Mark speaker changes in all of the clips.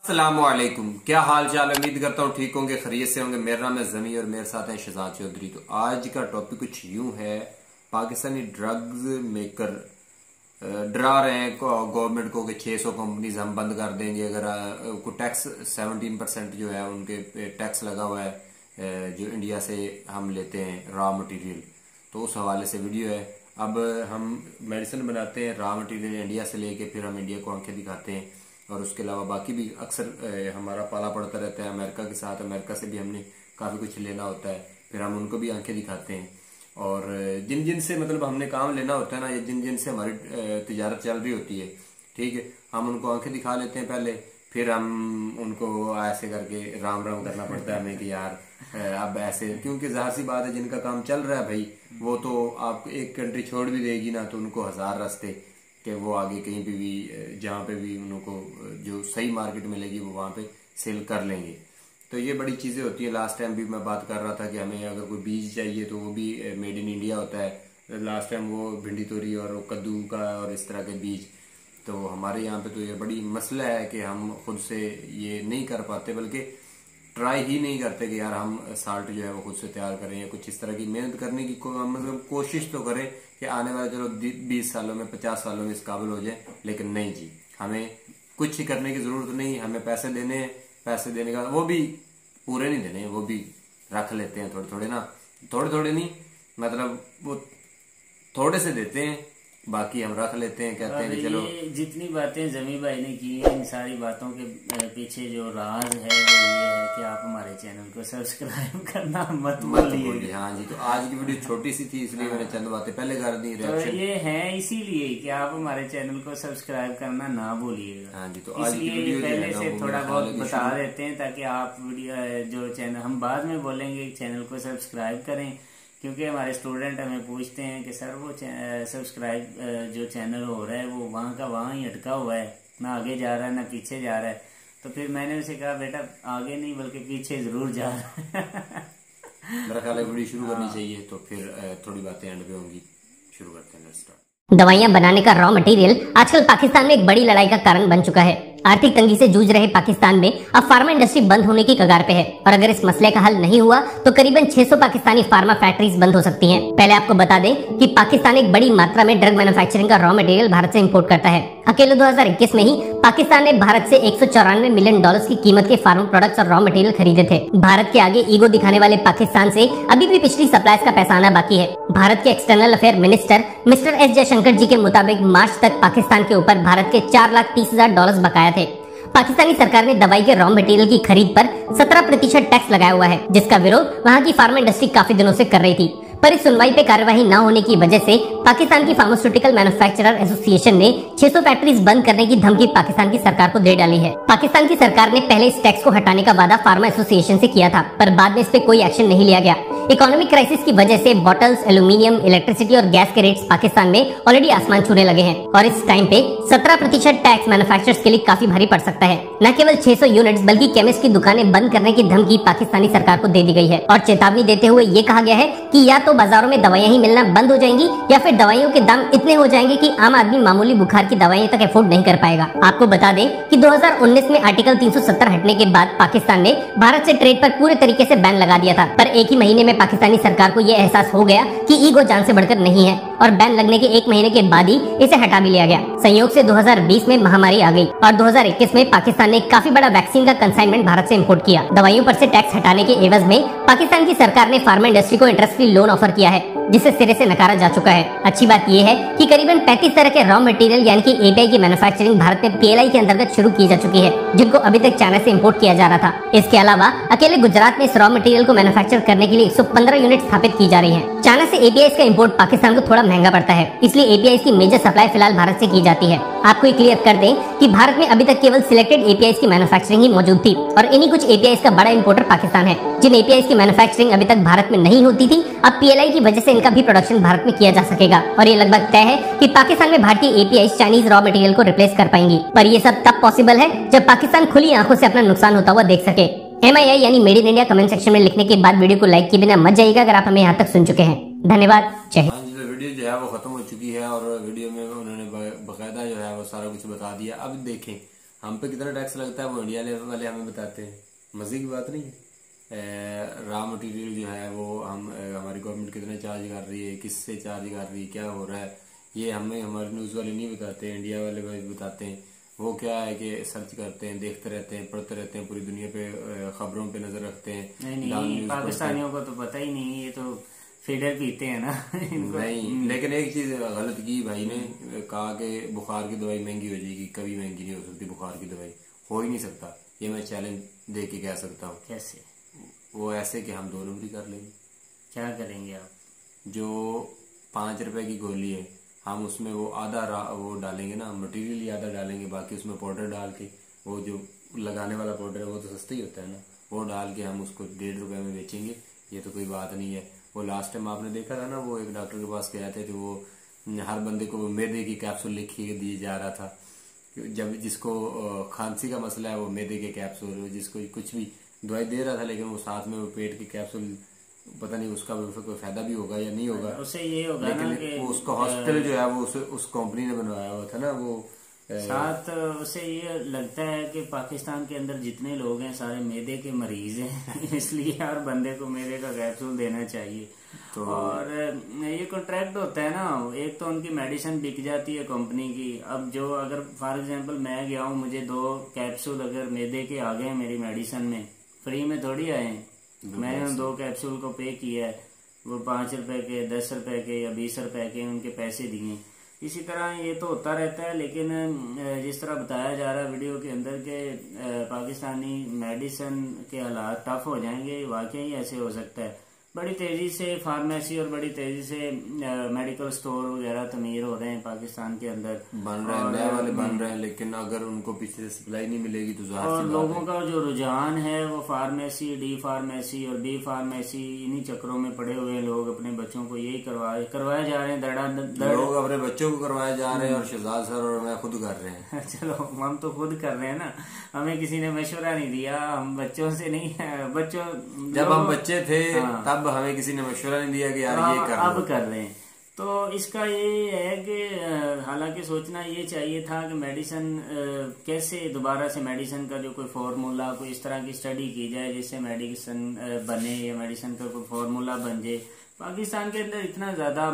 Speaker 1: अस्सलामुअलैकुम, क्या हाल चाल। उम्मीद करता हूँ ठीक होंगे, खैरियत से होंगे। मेरा नाम है जमी और मेरे साथ है शहजाद चौधरी। तो आज का टॉपिक कुछ यूं है, पाकिस्तानी ड्रग्स मेकर डरा रहे हैं गवर्नमेंट को कि 600 कंपनीज हम बंद कर देंगे अगर को टैक्स 17% जो है उनके टैक्स लगा हुआ है जो इंडिया से हम लेते हैं रॉ मटेरियल। तो उस हवाले से वीडियो है। अब हम मेडिसिन बनाते हैं रॉ मटेरियल इंडिया से लेके, फिर हम इंडिया को आंखें दिखाते हैं और उसके अलावा बाकी भी अक्सर हमारा पाला पड़ता रहता है अमेरिका के साथ। अमेरिका से भी हमने काफ़ी कुछ लेना होता है, फिर हम उनको भी आंखें दिखाते हैं। और जिन जिन से मतलब हमने काम लेना होता है ना, या जिन जिन से हमारी तिजारत चल रही होती है, ठीक है, हम उनको आंखें दिखा लेते हैं पहले, फिर हम उनको ऐसे करके राम राम करना पड़ता है हमें कि यार अब ऐसे, क्योंकि जाहिर सी बात है जिनका काम चल रहा है भाई, वो तो आप एक कंट्री छोड़ भी देगी ना तो उनको हजार रास्ते कि वो आगे कहीं पे भी जहाँ पे भी उनको जो सही मार्केट मिलेगी वो वहाँ पे सेल कर लेंगे। तो ये बड़ी चीज़ें होती है। लास्ट टाइम भी मैं बात कर रहा था कि हमें अगर कोई बीज चाहिए तो वो भी मेड इन इंडिया होता है। लास्ट टाइम वो भिंडी तोरी और कद्दू का और इस तरह के बीज, तो हमारे यहाँ पे तो ये बड़ी मसला है कि हम खुद से ये नहीं कर पाते, बल्कि ट्राई ही नहीं करते कि यार हम साल्ट जो है वो खुद से तैयार करें या कुछ इस तरह की मेहनत करने की मतलब कोशिश तो करें कि आने वाले चलो 20 सालों में 50 सालों में इस काबिल हो जाए। लेकिन नहीं जी, हमें कुछ ही करने की जरूरत नहीं। हमें पैसे देने हैं, पैसे देने का वो भी पूरे नहीं देने, वो भी रख लेते हैं थोड़े थोड़े ना, थोड़े थोड़े नहीं, मतलब वो थोड़े से देते हैं, बाकी हम रख लेते हैं। कहते हैं कि चलो,
Speaker 2: जितनी बातें जमी भाई ने की है, इन सारी बातों के पीछे जो राज है वो ये है कि आप हमारे चैनल को सब्सक्राइब करना मत भूलिए।
Speaker 1: हाँ जी, तो आज की वीडियो छोटी सी थी इसलिए मैंने चंद बातें पहले कर दी।
Speaker 2: तो ये है इसीलिए कि आप हमारे चैनल को सब्सक्राइब करना ना भूलिएगा।
Speaker 1: हाँ जी, तो आज की
Speaker 2: इसलिए
Speaker 1: वीडियो
Speaker 2: पहले से थोड़ा बहुत बता देते हैं ताकि आप वीडियो जो चैनल, हम बाद में बोलेंगे चैनल को सब्सक्राइब करें, क्योंकि हमारे स्टूडेंट हमें पूछते हैं कि सर वो सब्सक्राइब जो चैनल हो रहा है वो वहाँ का वहाँ ही अटका हुआ है, ना आगे जा रहा है ना पीछे जा रहा है। तो फिर मैंने उसे कहा बेटा आगे नहीं बल्कि पीछे जरूर जा रहा है।
Speaker 1: मेरा ख्याल है वीडियो शुरू करनी चाहिए, तो फिर थोड़ी बातें एंड पे होंगी। शुरू करते हैं, लेट्स स्टार्ट।
Speaker 3: दवाइयां बनाने का रॉ मटेरियल आजकल पाकिस्तान में एक बड़ी लड़ाई का कारण बन चुका है। आर्थिक तंगी से जूझ रहे पाकिस्तान में अब फार्मा इंडस्ट्री बंद होने की कगार पे है, और अगर इस मसले का हल नहीं हुआ तो करीबन 600 पाकिस्तानी फार्मा फैक्ट्रीज बंद हो सकती हैं। पहले आपको बता दें कि पाकिस्तान एक बड़ी मात्रा में ड्रग मैन्युफैक्चरिंग का रॉ मटेरियल भारत से इंपोर्ट करता है। अकेले 2021 में ही पाकिस्तान ने भारत से $194 मिलियन की कीमत के फार्मा प्रोडक्ट्स और रॉ मटेरियल खरीदे थे। भारत के आगे ईगो दिखाने वाले पाकिस्तान से अभी भी पिछली सप्लाईज का पैसा आना बाकी है। भारत के external affair minister mister S Jaishankar ji के मुताबिक मार्च तक पाकिस्तान के ऊपर भारत के $4,30,000 बकाया थे। पाकिस्तानी सरकार ने दवाई के रॉ मटेरियल की खरीद पर 17% टैक्स लगाया हुआ है, जिसका विरोध वहां की फार्मा इंडस्ट्री काफी दिनों से कर रही थी। पर इस सुनवाई पे कार्यवाही न होने की वजह से पाकिस्तान की फार्मास्यूटिकल मैन्युफैक्चरर एसोसिएशन ने 600 फैक्ट्रीज बंद करने की धमकी पाकिस्तान की सरकार को दे डाली है। पाकिस्तान की सरकार ने पहले इस टैक्स को हटाने का वादा फार्मा एसोसिएशन से किया था, पर बाद में इस पे कोई एक्शन नहीं लिया गया। इकोनॉमिक क्राइसिस की वजह से बॉटल्स, एल्यूमिनियम, इलेक्ट्रिसिटी और गैस के रेट्स पाकिस्तान में ऑलरेडी आसमान छूने लगे हैं, और इस टाइम पे 17% टैक्स मैन्युफैक्चरर्स के लिए काफी भारी पड़ सकता है। न केवल 600 यूनिट्स बल्कि केमिस्ट की दुकानें बंद करने की धमकी पाकिस्तानी सरकार को दे दी गई है, और चेतावनी देते हुए ये कहा गया है कि या तो बाजारों में दवाइयां ही मिलना बंद हो जाएंगी या फिर दवाइयों के दाम इतने हो जाएंगे कि आम आदमी मामूली बुखार की दवाइयां तक अफोर्ड नहीं कर पाएगा। आपको बता दें कि 2019 में आर्टिकल 370 हटने के बाद पाकिस्तान ने भारत से ट्रेड पर पूरे तरीके से बैन लगा दिया था, पर एक ही महीने में पाकिस्तानी सरकार को यह एहसास हो गया कि ईगो जान से बढ़कर नहीं है, और बैन लगने के एक महीने के बाद ही इसे हटा भी लिया गया। संयोग से 2020 में महामारी आ गई और 2021 में पाकिस्तान ने काफी बड़ा वैक्सीन का कंसाइनमेंट भारत से इंपोर्ट किया। दवाइयों पर से टैक्स हटाने के एवज में पाकिस्तान की सरकार ने फार्मा इंडस्ट्री को इंटरेस्ट फ्री लोन ऑफर किया है, जिसे सिरे से नकारा जा चुका है। अच्छी बात यह है कि करीबन 35 तरह के रॉ मटेरियल यानी कि एपीआई की मैन्युफैक्चरिंग भारत में पीएलआई के अंतर्गत शुरू की जा चुकी है, जिनको अभी तक चाइना से इंपोर्ट किया जा रहा था। इसके अलावा अकेले गुजरात में इस रॉ मटेरियल को मैन्युफैक्चर करने के लिए 115 यूनिट स्थापित की जा रही है। चाइना से एपीआई का इंपोर्ट पाकिस्तान को थोड़ा महंगा पड़ता है, इसलिए एपीआई की मेजर सप्लाई फिलहाल भारत से की जाती है। आपको क्लियर कर दें कि भारत में अभी तक केवल सिलेक्टेड एपीआई की मैन्युफैक्चरिंग ही मौजूद थी, और इन्हीं कुछ एपीआई का बड़ा इंपोर्टर पाकिस्तान है। जिन एपीआई की मैन्युफैक्चरिंग अभी तक भारत में नहीं होती थी, अब पीएलआई की वजह से इनका भी प्रोडक्शन भारत में किया जा सकेगा, और ये लगभग तय है कि पाकिस्तान में भारतीय एपीआई चाइनीज रॉ मटेरियल को रिप्लेस कर पाएंगी। पर ये सब तब पॉसिबल है जब पाकिस्तान खुली आंखों से अपना नुकसान होता हुआ देख सके। MII यानी made in India comment section में लिखने के बाद वीडियो को लाइक किए बिना मत जाइएगा अगर आप हमें यहाँ तक सुन चुके हैं। धन्यवाद, जय हिंद।
Speaker 1: वीडियो जो है वो खत्म हो चुकी है और वीडियो में उन्होंने बकायदा जो है वो सारा कुछ बता दिया। अब देखें हम पे कितना टैक्स लगता है वो इंडिया वाले हमें बताते हैं। मजे की बात नहीं है। रॉ मटेरियल जो है वो हमारी गवर्नमेंट कितना चार्ज कर रही है, किससे चार्ज कर रही है, क्या हो रहा है, ये हमें हमारे न्यूज़ वाले नहीं बताते, इंडिया वाले बताते हैं। वो क्या है कि सर्च करते हैं, देखते रहते हैं, पढ़ते रहते हैं, पूरी दुनिया पे खबरों पे नजर रखते हैं।
Speaker 2: नहीं, पाकिस्तानियों को तो पता ही नहीं, ये तो फीडर पीते हैं ना।
Speaker 1: नहीं, लेकिन एक चीज गलत की भाई ने कहा कि बुखार की दवाई महंगी हो जाएगी। कभी महंगी नहीं हो सकती बुखार की दवाई, हो ही नहीं सकता। ये मैं चैलेंज दे के कह सकता हूँ।
Speaker 2: कैसे?
Speaker 1: वो ऐसे कि हम 2 नंबरी कर लेंगे।
Speaker 2: क्या करेंगे आप?
Speaker 1: जो 5 रुपए की गोली है, हम उसमें वो आधा वो डालेंगे ना, मटेरियल ही आधा डालेंगे, बाकी उसमें पाउडर डाल के, वो जो लगाने वाला पाउडर है वो तो सस्ता ही होता है ना, वो डाल के हम उसको 1.5 रुपए में बेचेंगे। ये तो कोई बात नहीं है। वो लास्ट टाइम आपने देखा था ना, वो एक डॉक्टर के पास गए थे तो वो हर बंदे को मैदे की कैप्सूल लिख के दिए जा रहा था। जब जिसको खांसी का मसला है वो मैदे के कैप्सूल, जिसको कुछ भी दवाई दे रहा था, लेकिन वो साथ में वो पेट की कैप्सूल, पता नहीं उसका कोई फायदा भी होगा या नहीं होगा।
Speaker 2: उससे ये होगा
Speaker 1: लेकिन
Speaker 2: ना कि
Speaker 1: वो उसका हॉस्पिटल जो है वो उस कंपनी ने बनवाया हुआ था ना वो।
Speaker 2: साथ उससे ये लगता है कि पाकिस्तान के अंदर जितने लोग हैं सारे मैदे के मरीज हैं। इसलिए हर बंदे को मैदे का कैप्सूल देना चाहिए। तो और ये कॉन्ट्रैक्ट होता है ना, एक तो उनकी मेडिसिन बिक जाती है कंपनी की। अब जो अगर फॉर एग्जांपल मैं गया हूँ, मुझे 2 कैप्सूल अगर मैदे के आ गए मेरी मेडिसिन में, फ्री में थोड़ी आए हैं। मैंने उन 2 कैप्सूल को पे किया है, वो 5 रुपए के, 10 रुपए के या 20 रुपए के उनके पैसे दिए। इसी तरह ये तो होता रहता है। लेकिन जिस तरह बताया जा रहा है वीडियो के अंदर के पाकिस्तानी मेडिसिन के हालात टफ हो जाएंगे, वाकई ऐसे हो सकता है। बड़ी तेजी से फार्मेसी और बड़ी तेजी से मेडिकल स्टोर वगैरह तमीर हो रहे हैं पाकिस्तान के अंदर,
Speaker 1: बन रहे हैं, नए वाले बन रहे हैं। लेकिन अगर उनको पीछे से सप्लाई नहीं मिलेगी तो ज़ाहिर सी बात है।
Speaker 2: लोगों का जो रुझान है वो फार्मेसी, डी फार्मेसी और बी फार्मेसी, इन्हीं चक्रों में पड़े हुए लोग अपने बच्चों को यही करवाए जा रहे हैं।
Speaker 1: लोग अपने बच्चों को करवाए जा रहे हैं, और शहजाद सर और मैं खुद कर रहे हैं।
Speaker 2: चलो हम तो खुद कर रहे हैं ना, हमें किसी ने मशवरा नहीं दिया, हम बच्चों से नहीं, बच्चों
Speaker 1: जब हम बच्चे थे तब हमें किसी ने मशवरा नहीं दिया कि यार ये कर
Speaker 2: अब कर रहे हैं। तो इसका ये है कि हालांकि सोचना ये चाहिए था कि मेडिसिन कैसे दोबारा से मेडिसिन का जो कोई फार्मूला, कोई इस तरह की स्टडी की जाए जिससे मेडिसिन बने या मेडिसिन का कोई फार्मूला बन जाए। पाकिस्तान के अंदर इतना ज्यादा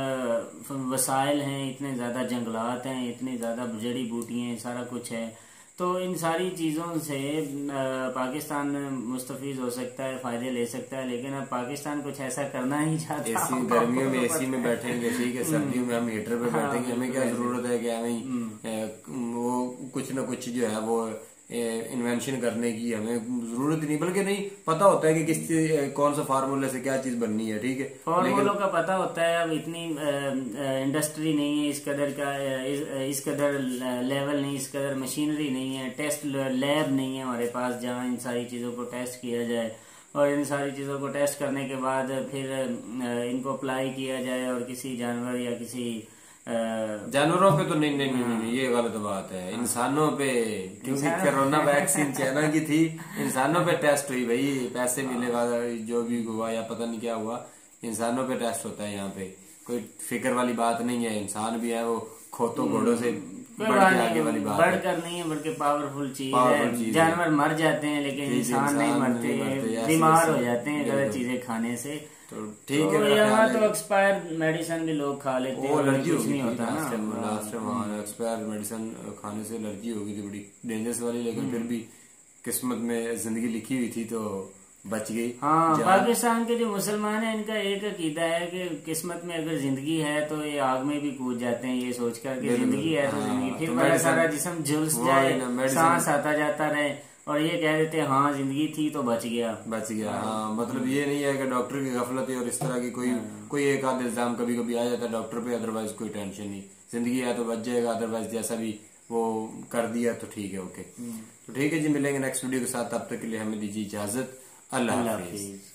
Speaker 2: वसाइल हैं, इतने ज्यादा जंगलात हैं, इतनी ज्यादा जड़ी बूटियां हैं, सारा कुछ है। तो इन सारी चीज़ों से पाकिस्तान मुस्तफीज हो सकता है, फायदे ले सकता है। लेकिन अब पाकिस्तान कुछ ऐसा करना ही चाहता।
Speaker 1: एसी गर्मियों में एसी में बैठेंगे, ठीक है, सर्दियों में हम हीटर पे बैठेंगे। हमें क्या जरूरत है कि हमें वो कुछ ना कुछ जो है वो इन्वेंशन करने की हमें जरूरत नहीं, बल्कि नहीं पता होता है कि कौन सा फार्मूले से क्या चीज बननी है, ठीक है।
Speaker 2: फार्मूलों का पता होता है। अब इतनी इंडस्ट्री नहीं है, इस कदर का इस कदर लेवल नहीं, इस कदर मशीनरी नहीं है, टेस्ट लैब नहीं है हमारे पास जहाँ इन सारी चीजों को टेस्ट किया जाए, और इन सारी चीजों को टेस्ट करने के बाद फिर इनको अप्लाई किया जाए और किसी जानवर या किसी
Speaker 1: जानवरों पे तो नहीं, ये गलत बात है। इंसानों पे, क्योंकि कोरोना वैक्सीन चाइना की थी, इंसानों पे टेस्ट हुई भाई, पैसे मिले जो भी हुआ या पता नहीं क्या हुआ, इंसानों पे टेस्ट होता है। यहाँ पे कोई फिक्र वाली बात नहीं है। इंसान भी है वो खोतों घोड़ों से आगे वाली बात
Speaker 2: बढ़कर नहीं है, बल्कि पावरफुल चीज है। जानवर मर जाते हैं लेकिन इंसान नहीं मरते, बीमार हो जाते हैं गलत चीजें खाने से।
Speaker 1: तो ठीक है,
Speaker 2: यहाँ तो एक्सपायर मेडिसिन भी लोग खा लेते हैं,
Speaker 1: एलर्जी
Speaker 2: कुछ नहीं होता ना।
Speaker 1: लास्ट टाइम एक्सपायर मेडिसिन खाने से एलर्जी हो गई थी, बड़ी डेंजरस वाली। लेकिन फिर भी किस्मत में जिंदगी लिखी हुई थी तो बच गई।
Speaker 2: हाँ, पाकिस्तान के जो मुसलमान हैं इनका एक अकीदा है कि किस्मत में अगर जिंदगी है तो ये आग में भी कूद जाते हैं, ये सोचकर कि जिंदगी है तो जिंदगी, फिर बड़ा सारा जिस्म झुलस जाए, सांस आता जाता रहे, और ये कह देते हैं हाँ जिंदगी थी तो बच गया।
Speaker 1: हाँ, मतलब ये नहीं है कि डॉक्टर की गफलत है और इस तरह की कोई एक आध इल्जाम कभी कभी आ जाता है डॉक्टर पे, अदरवाइज कोई टेंशन नहीं, जिंदगी है तो बच जाएगा, अदरवाइज जैसा भी वो कर दिया तो ठीक है, ओके। तो ठीक है जी, मिलेंगे नेक्स्ट वीडियो के साथ, तब तक के लिए हमें दीजिए इजाजत। अल्लाह हाफिज।